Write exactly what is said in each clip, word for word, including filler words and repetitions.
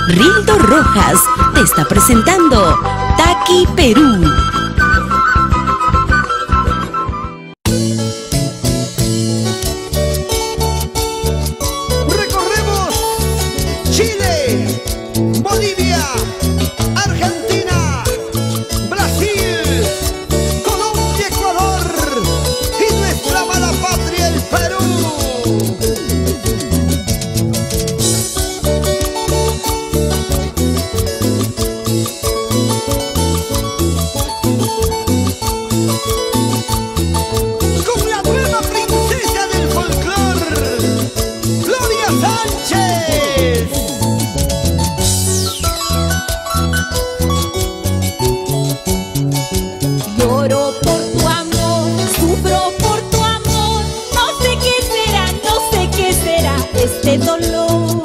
Rildo Rojas te está presentando Taqui Perú. Recorremos Chile, Bolivia, Argentina, Brasil, Colombia, Ecuador y nuestra amada patria, el Perú. Con la nueva princesa del folclor, Gloria Sánchez. Lloro por tu amor, sufro por tu amor, no sé qué será, no sé qué será este dolor.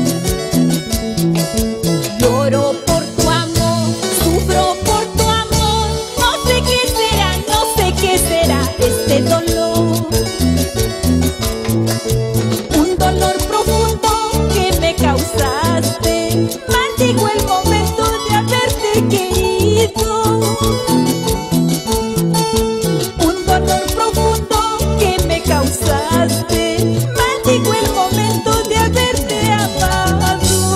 Lloro por tu amor, sufro por tu amor, no sé qué será, no sé qué será este dolor. Un dolor profundo que me causaste, maldigo el momento de haberte querido. Un dolor profundo que me causaste, maldigo el momento de haberte amado.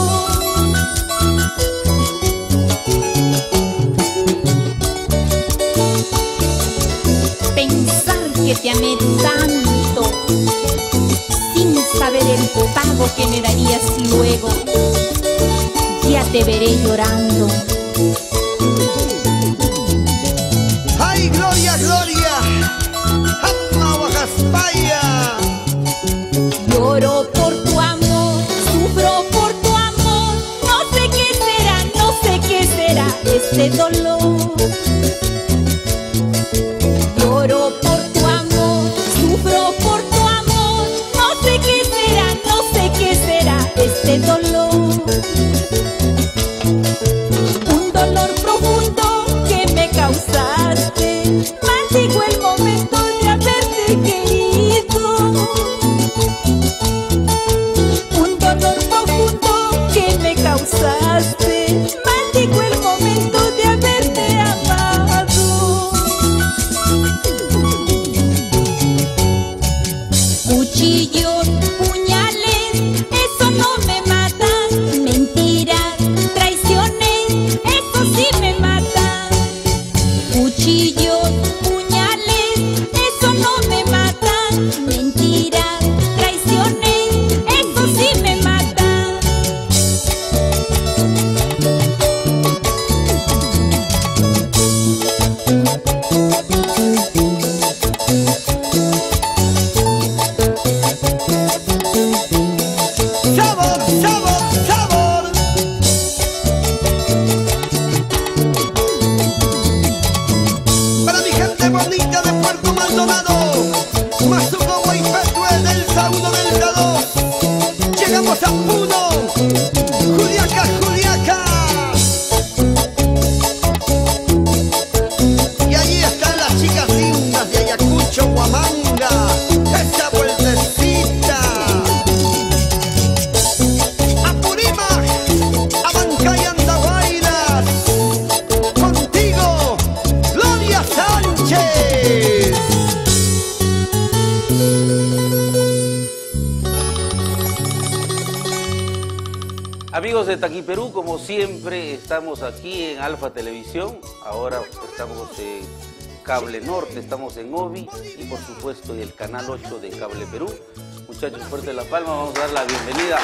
Pensar que te amé tanto, sin saber el pago que me darías luego, ya te veré llorando. ¡Ay, Gloria, Gloria! ¡Amma Huacaspaya! Lloro por tu amor, sufro por tu amor, no sé qué será, no sé qué será este dolor. Lloro por tu amor, sufro por tu amor, no sé qué será, no sé qué será este dolor. Un dolor profundo que me causaste, maldigo el momento de haberte querido. Un dolor profundo que me causaste, maldigo el momento de haberte amado. Cuchillos, puñales, eso no me mata. Mentiras, traiciones, eso sí me mata. Cuchillos, puñales, eso no me mata. Mentiras, traiciones, eso sí me mata. ¡Sabor, sabor, sabor! Para mi gente bonita de Puerto Maldonado, Mazuco y Petue del Saudo Delgado, llegamos a Puno, Juliaca, Juliaca. Y allí están las chicas lindas de Ayacucho, Huamanga, esa vueltecita. Apurímac, Abancay, Andahuaylas, contigo, Gloria Sánchez. Amigos de Taqui Perú, como siempre, estamos aquí en Alfa Televisión. Ahora estamos en Cable Norte, estamos en Ovi y por supuesto en el Canal ocho de Cable Perú. Muchachos, fuerte La Palma, vamos a dar la bienvenida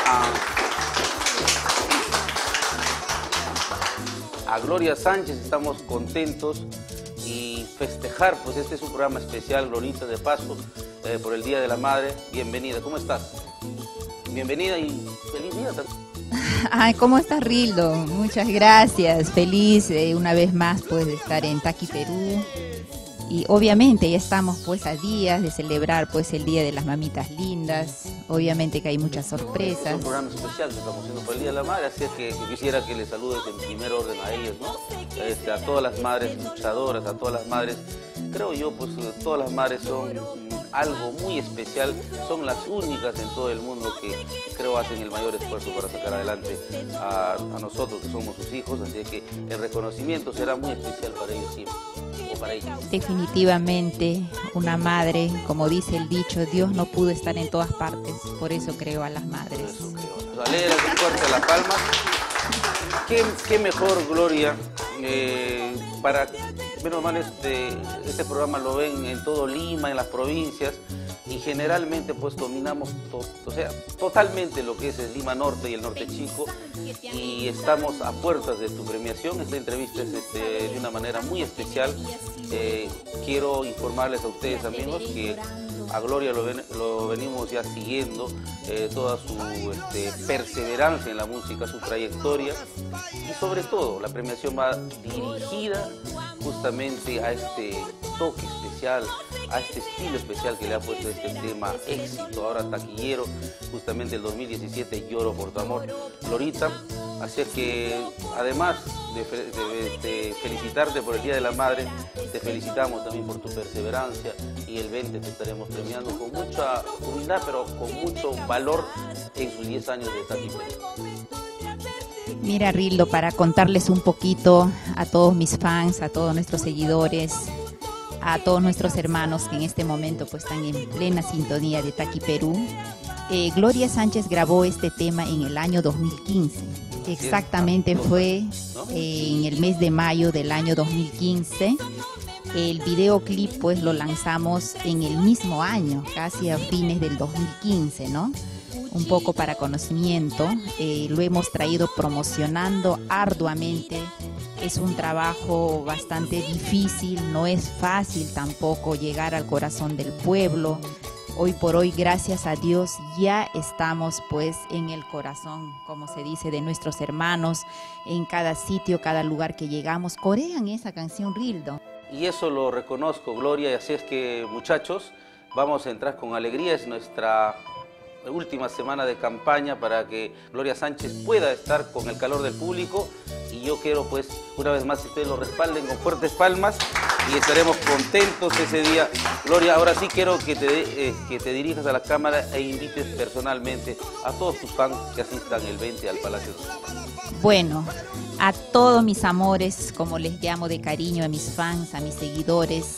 a, a Gloria Sánchez. Estamos contentos y festejar, pues este es un programa especial, Glorita, de paso, eh, por el Día de la Madre. Bienvenida, ¿cómo estás? Bienvenida y feliz día también. Ay, ¿cómo estás, Rildo? Muchas gracias. Feliz eh, una vez más pues de estar en Taqui Perú. Y obviamente ya estamos pues a días de celebrar pues el Día de las Mamitas Lindas. Obviamente que hay muchas sorpresas. Es un programa especial que estamos haciendo por el Día de la Madre, así es que yo quisiera que les saludes en primer orden a ellas, ¿no? Este, a todas las madres luchadoras, a todas las madres, creo yo, pues todas las madres son algo muy especial. Son las únicas en todo el mundo que creo hacen el mayor esfuerzo para sacar adelante a, a nosotros que somos sus hijos, así que el reconocimiento será muy especial para ellos siempre, o para ellas. Definitivamente, una madre, como dice el dicho, Dios no pudo estar en todas partes, por eso creó a las madres. Por eso creo. Alegre, fuerte las palmas. ¿Qué, qué mejor, Gloria, eh, para, menos mal este, este programa lo ven en todo Lima, en las provincias, y generalmente pues dominamos to, o sea, totalmente lo que es el Lima Norte y el Norte Chico, y estamos a puertas de tu premiación. Esta entrevista es este, de una manera muy especial. Eh, quiero informarles a ustedes, amigos, que a Gloria lo, ven, lo venimos ya siguiendo, eh, toda su este, perseverancia en la música, su trayectoria, y sobre todo la premiación va dirigida justamente a este toque especial, a este estilo especial que le ha puesto este tema éxito, ahora taquillero, justamente el dos mil diecisiete, Lloro por tu amor, Glorita. Así que además de, de, de felicitarte por el Día de la Madre, te felicitamos también por tu perseverancia, y el veinte te estaremos premiando con mucha humildad, pero con mucho valor en sus diez años de Taqui Perú. Mira, Rildo, para contarles un poquito a todos mis fans, a todos nuestros seguidores, a todos nuestros hermanos que en este momento pues están en plena sintonía de Taqui Perú, eh, Gloria Sánchez grabó este tema en el año dos mil quince. Exactamente fue eh, en el mes de mayo del año dos mil quince. El videoclip pues lo lanzamos en el mismo año, casi a fines del dos mil quince, ¿no? Un poco para conocimiento, eh, lo hemos traído promocionando arduamente. Es un trabajo bastante difícil, no es fácil tampoco llegar al corazón del pueblo. Hoy por hoy, gracias a Dios, ya estamos pues en el corazón, como se dice, de nuestros hermanos. En cada sitio, cada lugar que llegamos, corean esa canción, Rildo. Y eso lo reconozco, Gloria, y así es que, muchachos, vamos a entrar con alegría. Es nuestra última semana de campaña para que Gloria Sánchez pueda estar con el calor del público, y yo quiero pues una vez más que ustedes lo respalden con fuertes palmas, y estaremos contentos ese día. Gloria, ahora sí quiero que te, eh, que te dirijas a la cámara e invites personalmente a todos tus fans que asistan el veinte al Palacio. Bueno, a todos mis amores, como les llamo de cariño, a mis fans, a mis seguidores,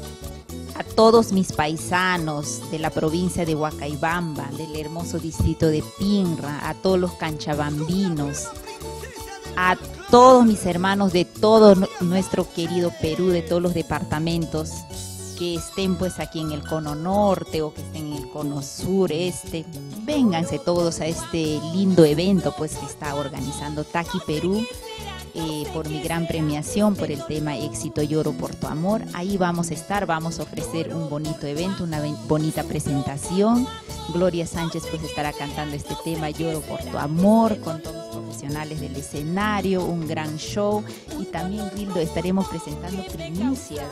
a todos mis paisanos de la provincia de Huacaybamba, del hermoso distrito de Pinra, a todos los canchabambinos, a todos mis hermanos de todo nuestro querido Perú, de todos los departamentos, que estén pues aquí en el cono norte o que estén en el cono sureste, vénganse todos a este lindo evento pues que está organizando Taqui Perú. Eh, por mi gran premiación, por el tema Éxito Lloro por tu amor. Ahí vamos a estar, vamos a ofrecer un bonito evento, una bonita presentación. Gloria Sánchez pues estará cantando este tema Lloro por tu amor, con todos los profesionales del escenario, un gran show, y también, Rildo, estaremos presentando primicias.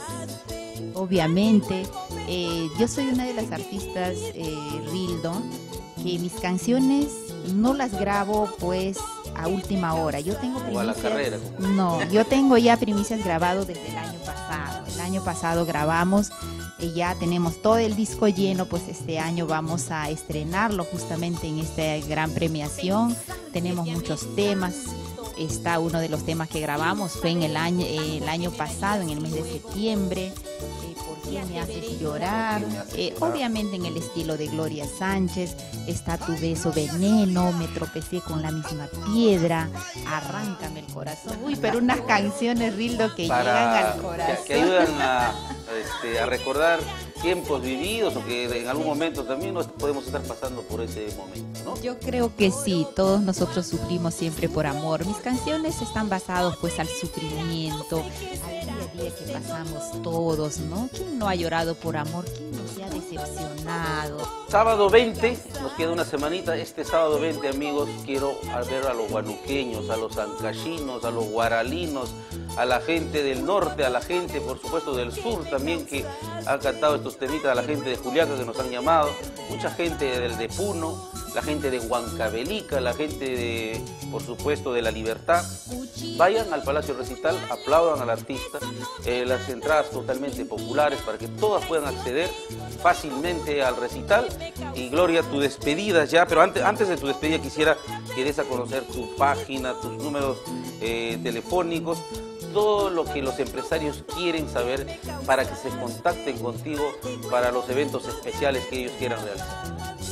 Obviamente, eh, yo soy una de las artistas, eh, Rildo, que mis canciones no las grabo pues a última hora. Yo tengo primicias, o a la carrera. No, yo tengo ya primicias grabado desde el año pasado. El año pasado grabamos, y ya tenemos todo el disco lleno, pues este año vamos a estrenarlo justamente en esta gran premiación. Tenemos muchos temas. Está uno de los temas que grabamos, fue en el año, eh, el año pasado, en el mes de septiembre. ¿Por qué me haces llorar? Eh, obviamente en el estilo de Gloria Sánchez. Está Tu beso veneno, Me tropecé con la misma piedra, Arráncame el corazón. Uy, pero unas canciones, Rildo, que Para, llegan al corazón. Que, que ayudan a, este, a recordar tiempos vividos, o que en algún momento también nos podemos estar pasando por ese momento, ¿no? Yo creo que sí, todos nosotros sufrimos siempre por amor. Mis canciones están basadas pues al sufrimiento, al día a día que pasamos todos, ¿no? ¿Quién no ha llorado por amor? ¿Quién no se ha decepcionado? Sábado veinte, nos queda una semanita. Este sábado veinte, amigos, quiero ver a los guanuqueños, a los ancachinos, a los guaralinos, a la gente del norte, a la gente, por supuesto, del sur también, que ha cantado estos temitas, a la gente de Juliaca que nos han llamado, mucha gente del de Puno, la gente de Huancavelica, la gente de, por supuesto, de La Libertad. Vayan al Palacio Recital, aplaudan al artista, eh, las entradas totalmente populares para que todas puedan acceder fácilmente al recital. Y Gloria, tu despedida ya, pero antes, antes de tu despedida quisiera que des a conocer tu página, tus números eh, telefónicos, todo lo que los empresarios quieren saber para que se contacten contigo para los eventos especiales que ellos quieran realizar.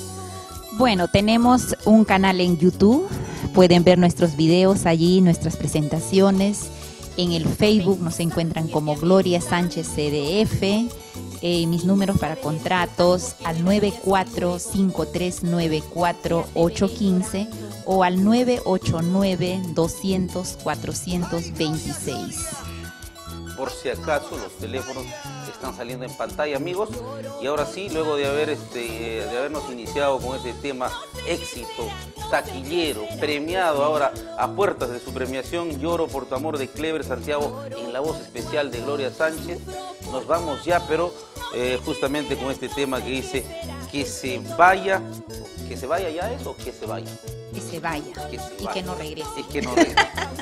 Bueno, tenemos un canal en YouTube, pueden ver nuestros videos allí, nuestras presentaciones. En el Facebook nos encuentran como Gloria Sánchez C D F. Eh, mis números para contratos al nueve cuatro cinco tres nueve cuatro ocho uno cinco o al nueve ocho nueve doscientos cuatrocientos veintiséis. Por si acaso, los teléfonos están saliendo en pantalla, amigos. Y ahora sí, luego de haber este, de habernos iniciado con ese tema éxito, taquillero, premiado ahora a puertas de su premiación, Lloro por tu amor de Clever Santiago en la voz especial de Gloria Sánchez, nos vamos ya, pero eh, justamente con este tema que dice que se vaya, que se vaya ya eso, que se vaya. Que se vaya, que se y vaya. que no regrese. Y que no regrese.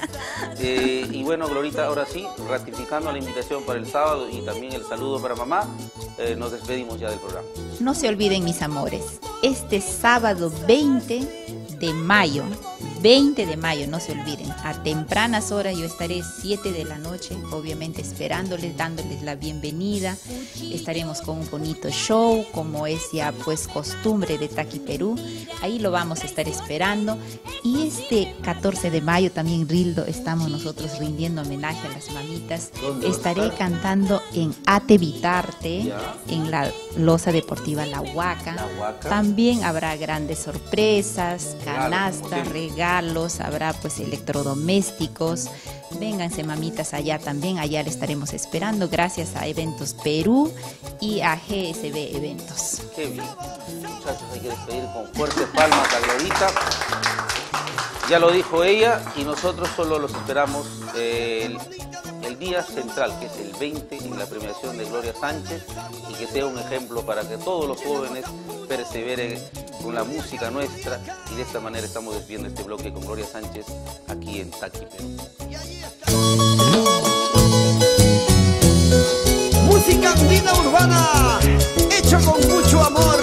eh, y bueno, Glorita, ahora sí, ratificando la invitación para el sábado y también el saludo para mamá, eh, nos despedimos ya del programa. No se olviden, mis amores, este sábado veinte de mayo, veinte de mayo, no se olviden, a tempranas horas yo estaré siete de la noche, obviamente esperándoles, dándoles la bienvenida. Estaremos con un bonito show, como es ya pues costumbre de Taqui Perú. Ahí lo vamos a estar esperando. Y este catorce de mayo también, Rildo, estamos nosotros rindiendo homenaje a las mamitas. Estaré cantando en Atevitarte, Ya. en la Loza Deportiva La Huaca. La Huaca. También habrá grandes sorpresas, canastas, como siempre. regalos, habrá pues electrodomésticos. Vénganse, mamitas, allá también, allá le estaremos esperando, gracias a Eventos Perú y a G S B Eventos. Qué bien. Muchachos, hay que despedir con fuertes palmas a Glorita. Ya lo dijo ella y nosotros solo los esperamos eh, el, el día central, que es el veinte, en la premiación de Gloria Sánchez, y que sea un ejemplo para que todos los jóvenes perseveren con la música nuestra, y de esta manera estamos despidiendo este bloque con Gloria Sánchez aquí en Taqui Perú. Música andina urbana, hecha con mucho amor.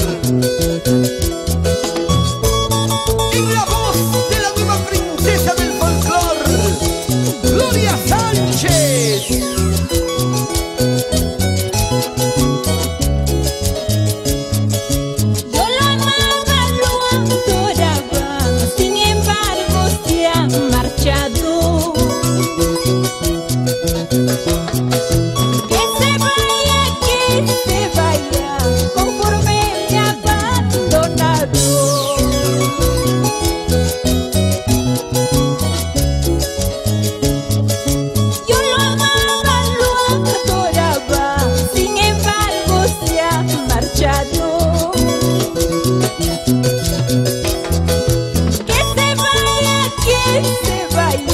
En la voz de la nueva princesa del folclor, Gloria Sánchez. Yo lo amaba, lo adoraba, sin embargo se ha marchado. Que se vaya, que se vaya, conforme me ha abandonado. Yo lo amaba, lo adoraba, sin embargo se ha marchado. Que se vaya, que se vaya,